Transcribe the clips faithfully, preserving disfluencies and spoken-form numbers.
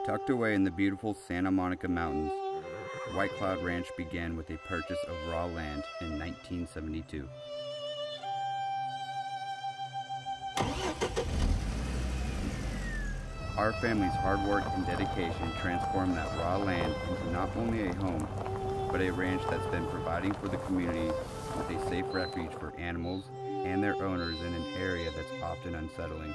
Tucked away in the beautiful Santa Monica Mountains, White Cloud Ranch began with a purchase of raw land in nineteen seventy-two. Our family's hard work and dedication transformed that raw land into not only a home, but a ranch that's been providing for the community with a safe refuge for animals and their owners in an area that's often unsettling.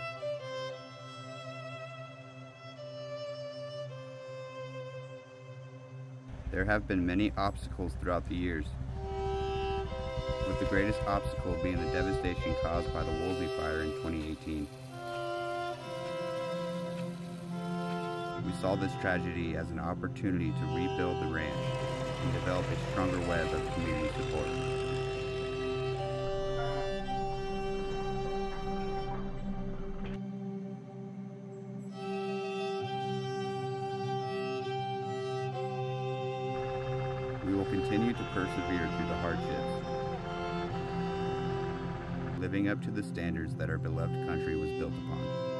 There have been many obstacles throughout the years, with the greatest obstacle being the devastation caused by the Woolsey Fire in twenty eighteen. We saw this tragedy as an opportunity to rebuild the ranch and develop a stronger web of community support. We will continue to persevere through the hardships, living up to the standards that our beloved country was built upon.